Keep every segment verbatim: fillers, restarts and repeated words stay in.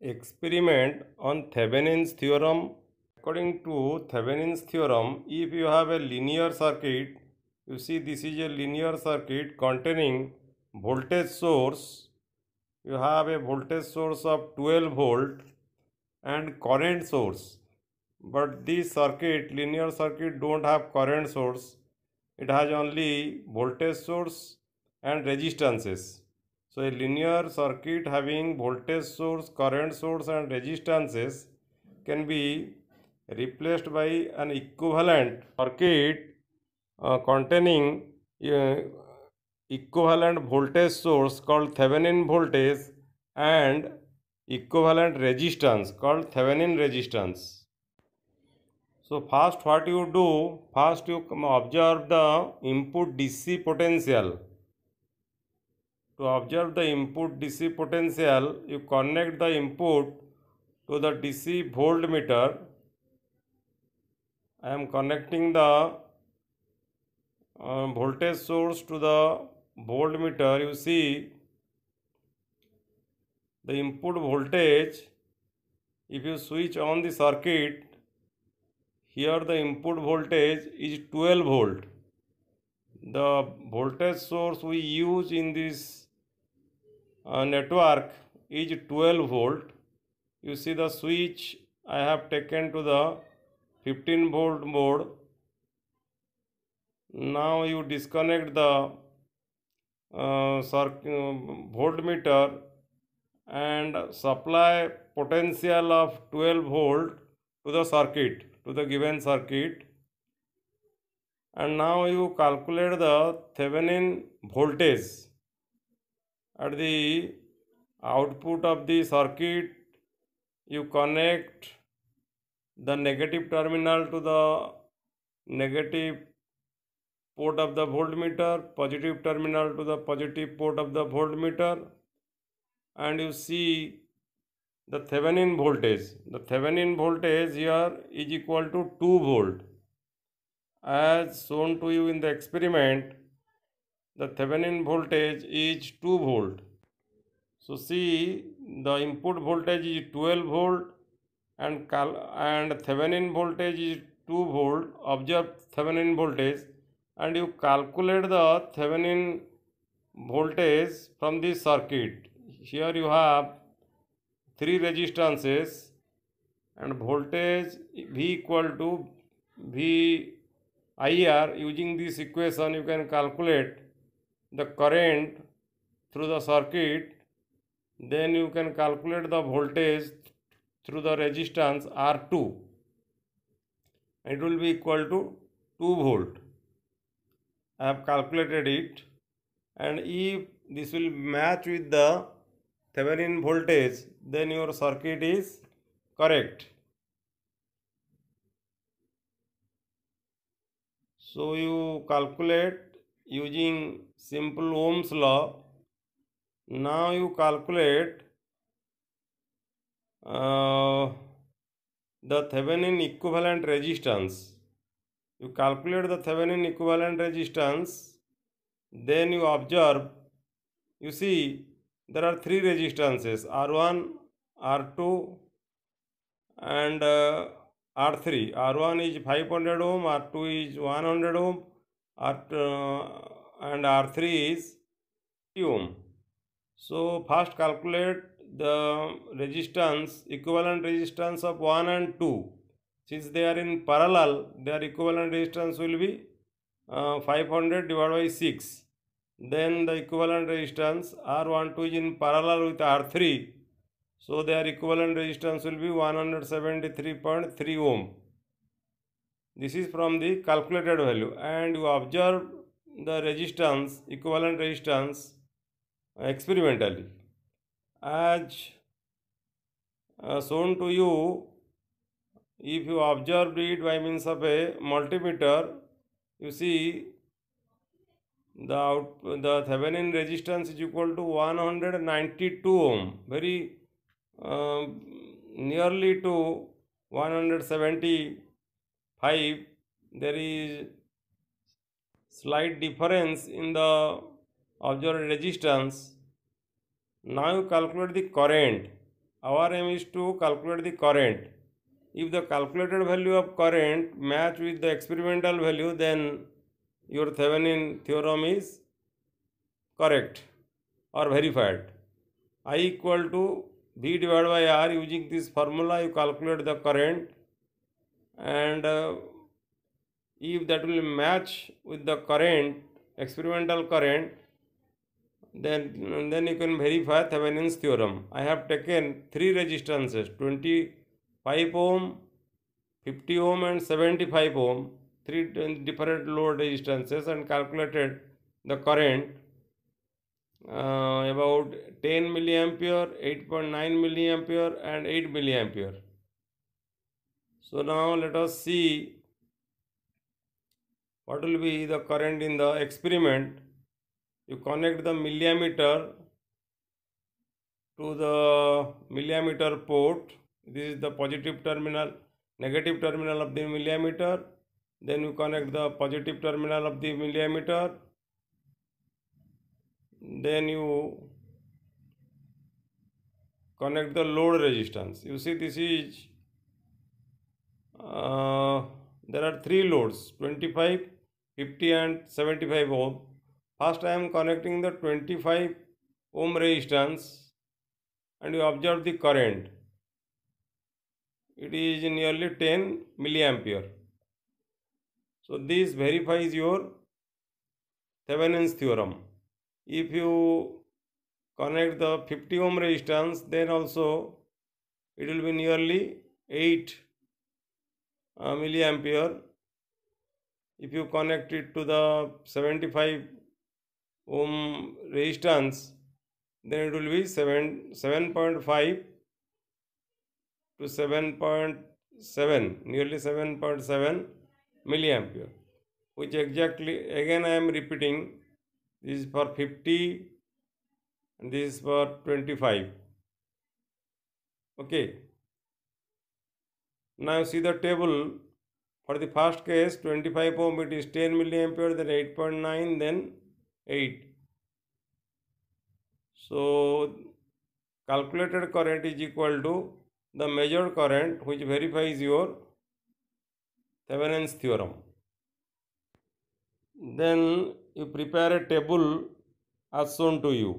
Experiment on Thevenin's theorem. According to Thevenin's theorem, if you have a linear circuit, you see this is a linear circuit containing voltage source. You have a voltage source of twelve volt and current source. But this circuit, linear circuit, don't have current source. It has only voltage source and resistances. So a linear circuit having voltage source, current source and resistances can be replaced by an equivalent circuit uh, containing uh, equivalent voltage source called Thevenin voltage and equivalent resistance called Thevenin resistance. So first what you do, first you observe the input D C potential. To observe the input D C potential, you connect the input to the D C voltmeter. I am connecting the uh, voltage source to the voltmeter. You see the input voltage. If you switch on the circuit, here the input voltage is twelve volt. The voltage source we use in this uh, network is twelve volt. You see the switch I have taken to the fifteen volt mode. Now you disconnect the uh, voltmeter and supply potential of twelve volt to the circuit, to the given circuit. And now you calculate the Thevenin voltage at the output of the circuit. You connect the negative terminal to the negative port of the voltmeter, positive terminal to the positive port of the voltmeter, and you see the Thevenin voltage. The Thevenin voltage here is equal to two volt. As shown to you in the experiment, the Thevenin voltage is two volt. So see, the input voltage is twelve volt and cal and Thevenin voltage is two volt. Observe Thevenin voltage and you calculate the Thevenin voltage from this circuit. Here you have three resistances and voltage V equal to V I R. Using this equation you can calculate the current through the circuit. Then you can calculate the voltage through the resistance R two. It will be equal to two volt. I have calculated it, and if this will match with the Thevenin voltage, then your circuit is correct. So you calculate using simple Ohm's law. Now you calculate uh, the Thevenin equivalent resistance. You calculate the Thevenin equivalent resistance, then you observe, you see there are three resistances, R one, R two and uh, R three. R one is five hundred ohm, R two is one hundred ohm, R two, uh, and R three is fifty ohm. So first calculate the resistance, equivalent resistance of one and two. Since they are in parallel, their equivalent resistance will be uh, five hundred divided by six. Then the equivalent resistance R one two is in parallel with R three. So their equivalent resistance will be one hundred seventy-three point three ohm. This is from the calculated value, and you observe the resistance, equivalent resistance experimentally. As uh, shown to you, if you observe it by means of a multimeter, you see the out, the Thevenin resistance is equal to one hundred ninety-two ohm, very uh, nearly to one hundred seventy-five. There is slight difference in the observed resistance. Now you calculate the current. our aim is to calculate the current. If the calculated value of current match with the experimental value, then your Thevenin theorem is correct or verified. I equal to V divided by R. Using this formula, you calculate the current, and uh, if that will match with the current, experimental current, then then you can verify Thevenin's theorem. I have taken three resistances, twenty-five ohm, fifty ohm and seventy-five ohm, three different load resistances, and calculated the current uh, about ten milliampere, eight point nine milliampere and eight milliampere. So now let us see what will be the current in the experiment. You connect the milliammeter to the milliammeter port. This is the positive terminal, negative terminal of the milliammeter. Then you connect the positive terminal of the milliammeter. Then you connect the load resistance. You see, this is uh, there are three loads, twenty-five, fifty and seventy-five ohm. First I am connecting the twenty-five ohm resistance, and you observe the current. It is nearly ten milliampere. So this verifies your Thevenin's theorem. If you connect the fifty ohm resistance, then also it will be nearly eight uh, milliampere. If you connect it to the seventy-five ohm resistance, then it will be seven point five to seven point seven, nearly seven point seven milliampere, which exactly, again I am repeating, this is for fifty and this is for twenty-five. Okay. Now see the table. For the first case, twenty-five ohm, it is ten milliampere, then eight point nine, then eight. So calculated current is equal to the measured current, which verifies your Thevenin's theorem. Then you prepare a table as shown to you.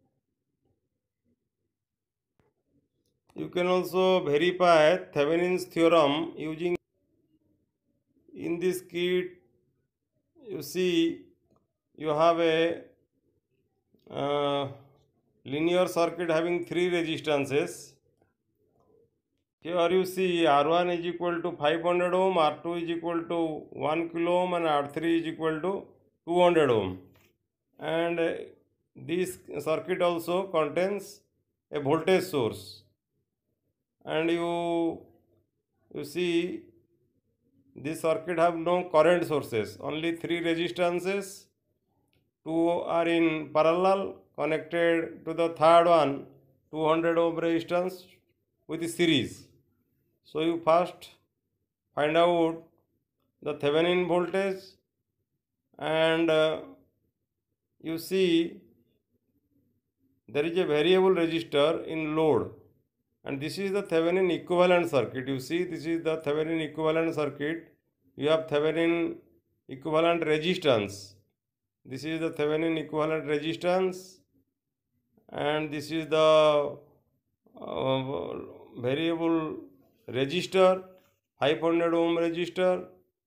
You can also verify Thevenin's theorem using, in this kit, you see you have a uh, linear circuit having three resistances. Here you see R one is equal to five hundred ohm, R two is equal to one kilo ohm and R three is equal to two hundred ohm. And this circuit also contains a voltage source. And you, you see this circuit have no current sources, only three resistances. Two are in parallel connected to the third one, two hundred ohm resistance with series. So you first find out the Thevenin voltage, and uh, you see there is a variable resistor in load, and this is the Thevenin equivalent circuit. You see, this is the Thevenin equivalent circuit. You have Thevenin equivalent resistance. This is the Thevenin equivalent resistance, and this is the uh, variable resistor, five hundred ohm resistor,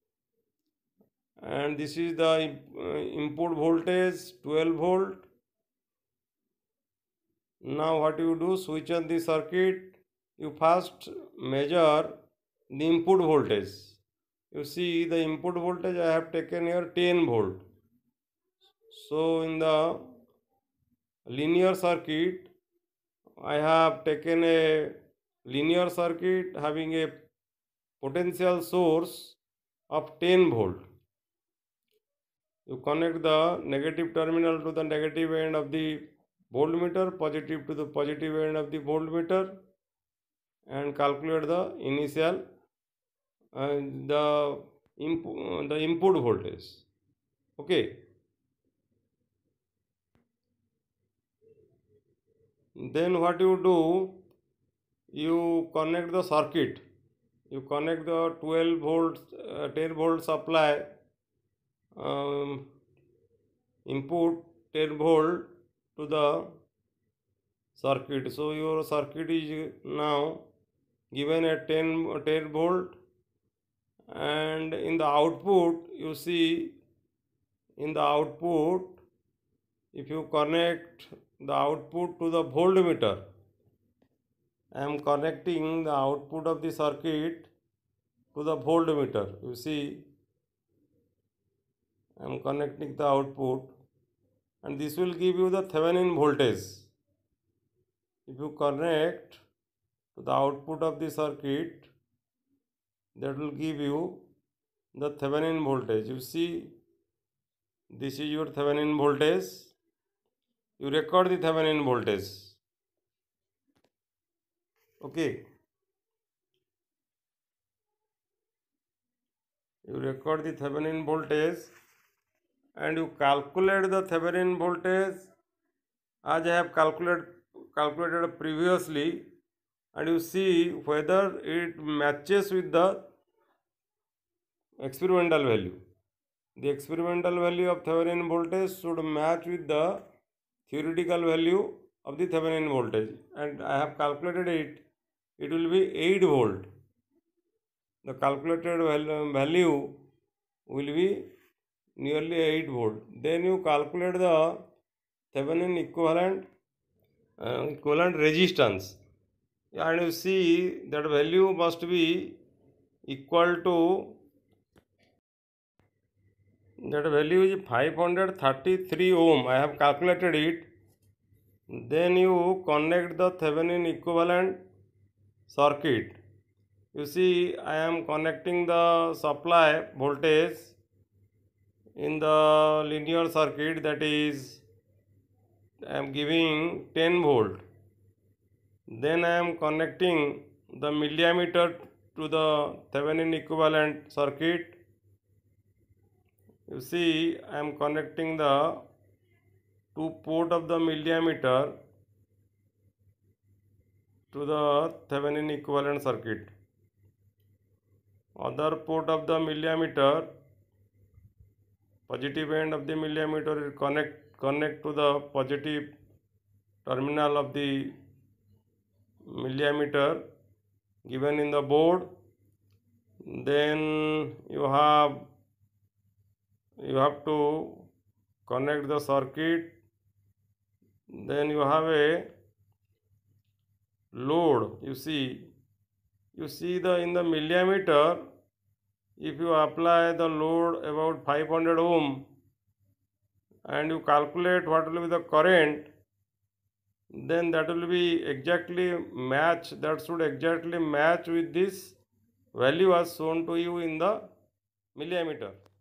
and this is the uh, input voltage, twelve volt. Now what you do, switch on the circuit. You first measure the input voltage. You see the input voltage I have taken here ten volt. So in the linear circuit, I have taken a linear circuit having a potential source of ten volt. You connect the negative terminal to the negative end of the voltmeter, positive to the positive end of the voltmeter, and calculate the initial uh, the, imp the input voltage. Okay. Then what you do, you connect the circuit. You connect the twelve volt, uh, ten volt supply um, input ten volt to the circuit. So your circuit is now given at ten, ten volt, and in the output you see, in the output, if you connect the output to the voltmeter, I am connecting the output of the circuit to the voltmeter. You see, I am connecting the output, and this will give you the Thevenin voltage. If you connect to the output of the circuit, that will give you the Thevenin voltage. You see, this is your Thevenin voltage. You record the Thevenin voltage. Okay. You record the Thevenin voltage and you calculate the Thevenin voltage as I have calculated calculated previously, and you see whether it matches with the experimental value. The experimental value of Thevenin voltage should match with the theoretical value of the Thevenin voltage, and I have calculated it. It will be eight volt. The calculated value will be nearly eight volt. Then you calculate the Thevenin equivalent uh, equivalent resistance, and you see that value must be equal to, that value is five hundred thirty-three ohm. I have calculated it. Then you connect the Thevenin equivalent circuit. You see, I am connecting the supply voltage in the linear circuit, that is, I am giving ten volt. Then I am connecting the milliammeter to the Thevenin equivalent circuit. You see, I am connecting the two port of the milliammeter to the Thevenin equivalent circuit. Other port of the milliammeter, positive end of the milliammeter, will connect connect to the positive terminal of the milliammeter given in the board. Then you have you have to connect the circuit. Then you have a load. You see, you see the in the milliammeter, if you apply the load about five hundred ohm and you calculate what will be the current, then that will be exactly match, that should exactly match with this value as shown to you in the milliammeter.